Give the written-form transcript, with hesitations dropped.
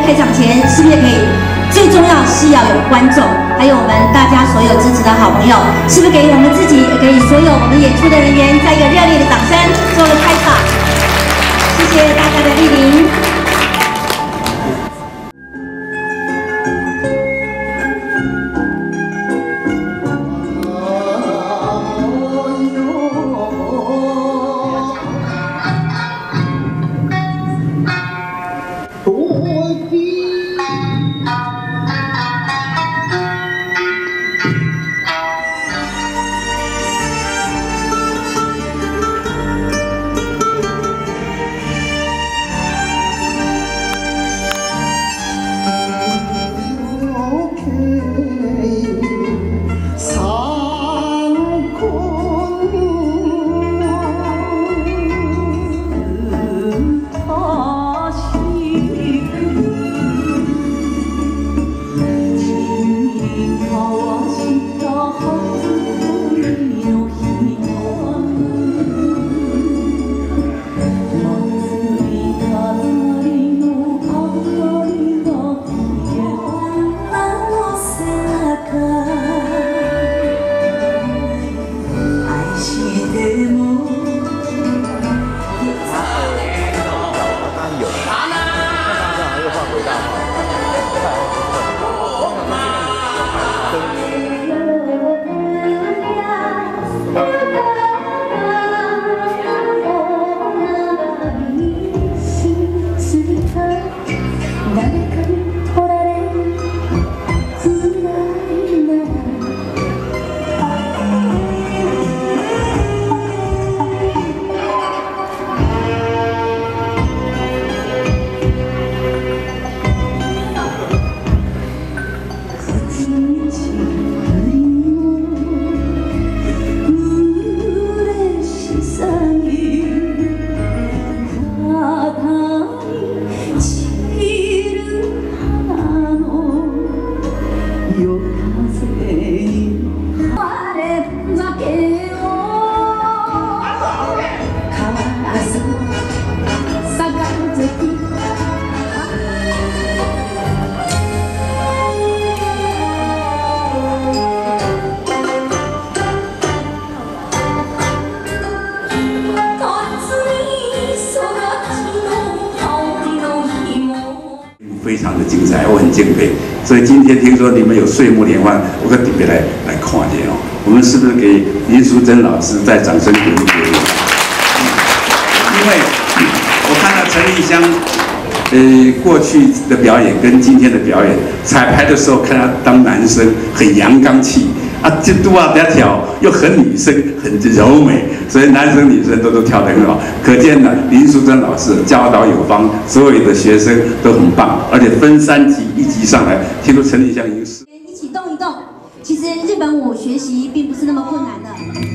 开场前是不是可以？最重要是要有观众，还有我们大家所有支持的好朋友，是不是给我们自己，也给所有我们演出的人员，再一个热烈的掌声做个开场？谢谢大家的莅临。 非常的精彩，我很敬佩。所以今天听说你们有岁末联欢，我可特别来看见哦。我们是不是给林淑珍老师再掌声鼓励鼓励？因为我看到陈丽香，过去的表演跟今天的表演，彩排的时候看她当男生很阳刚气。 啊，这嘟啊在跳，又很女生，很柔美，所以男生女生都跳得很好。可见呢，林淑珍老师教导有方，所有的学生都很棒，而且分3级，1级上来，听说陈丽香已经是。 一起动一动，其实日本舞学习并不是那么困难的。